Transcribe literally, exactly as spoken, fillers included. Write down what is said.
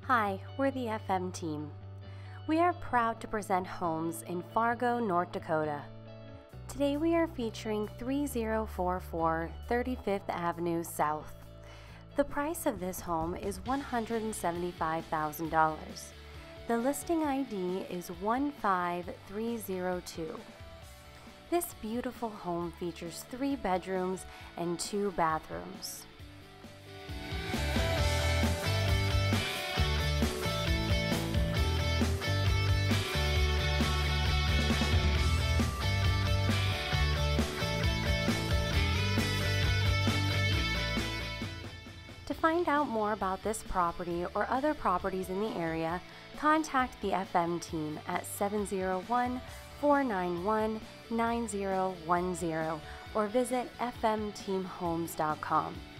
Hi, we're the F M team. We are proud to present homes in Fargo, North Dakota. Today we are featuring three zero four four thirty-fifth Avenue South. The price of this home is one hundred seventy-five thousand dollars. The listing I D is one five three zero two. This beautiful home features three bedrooms and two bathrooms. To find out more about this property or other properties in the area, contact the F M team at seven zero one, four nine one, nine zero one zero or visit f m team homes dot com.